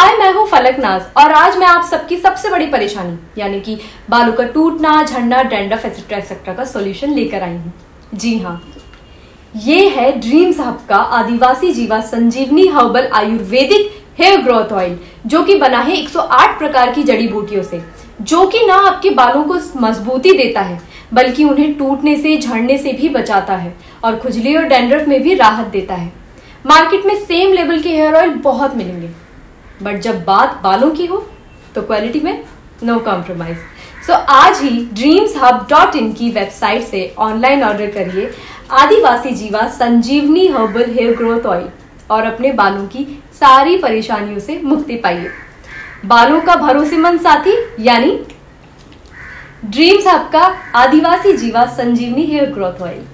हाय, मैं हूँ फलकनाज और आज मैं आप सबकी सबसे बड़ी परेशानी यानी कि बालों का टूटना, झड़ना, डैंड्रफ एक्सेट्रा एक्सेट्रा का सॉल्यूशन लेकर आई हूँ। जी हाँ, ये है ड्रीम्स हब का Adivasi Jiva Sanjivani herbal Ayurvedic hair growth oil, जो कि बना है 108 प्रकार की जड़ी बूटियों से, जो कि ना आपके बालों को मजबूती देता है बल्कि उन्हें टूटने से, झड़ने से भी बचाता है और खुजली और डैंड्रफ में भी राहत देता है। मार्केट में सेम लेवल के हेयर ऑयल बहुत मिलेंगे, बट जब बात बालों की हो तो क्वालिटी में नो कॉम्प्रोमाइज। सो आज ही dreamshub.in की वेबसाइट से ऑनलाइन ऑर्डर करिए Adivasi Jiva Sanjivani herbal hair growth oil और अपने बालों की सारी परेशानियों से मुक्ति पाइए। बालों का भरोसेमंद साथी यानी ड्रीम्स हब का आदिवासी जीवा संजीवनी हेयर ग्रोथ ऑयल।